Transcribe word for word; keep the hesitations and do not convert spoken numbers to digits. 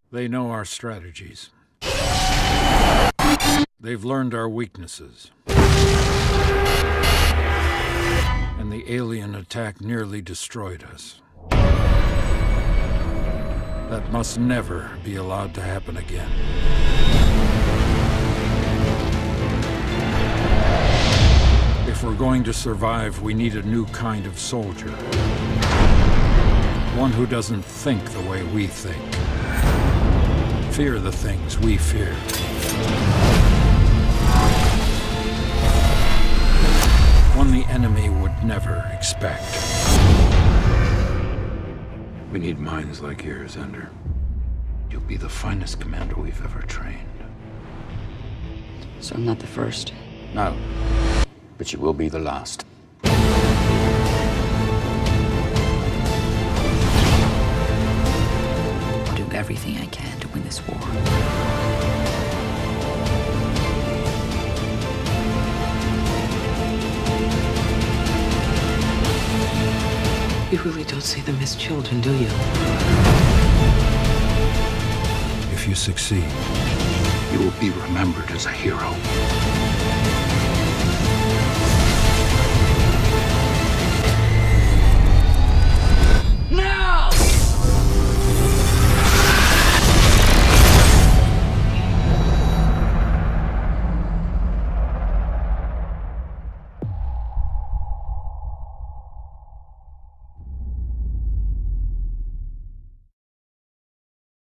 They know our strategies. They've learned our weaknesses. And the alien attack nearly destroyed us. That must never be allowed to happen again. If we're going to survive, we need a new kind of soldier. One who doesn't think the way we think. Fear the things we fear. One the enemy would never expect. We need minds like yours, Ender. You'll be the finest commander we've ever trained. So I'm not the first? No, but you will be the last. I'll do everything I can to win this war. You really don't see them as children, do you? If you succeed, You will be remembered as a hero.